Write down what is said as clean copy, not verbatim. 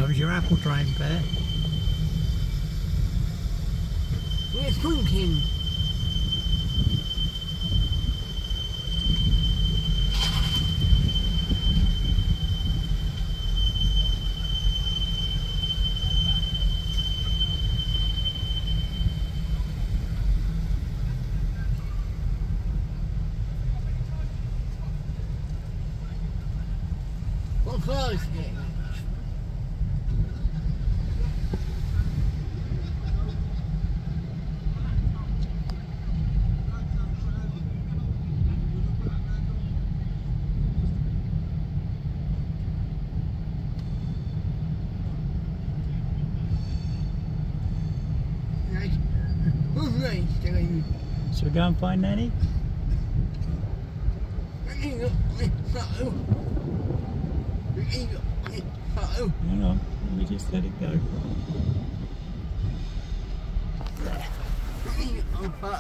was your apple train, Bear. We're thinking. What clothes getting? Who's race doing? Shall we go and find Nanny? Hang on, Hang on, let me just let it go.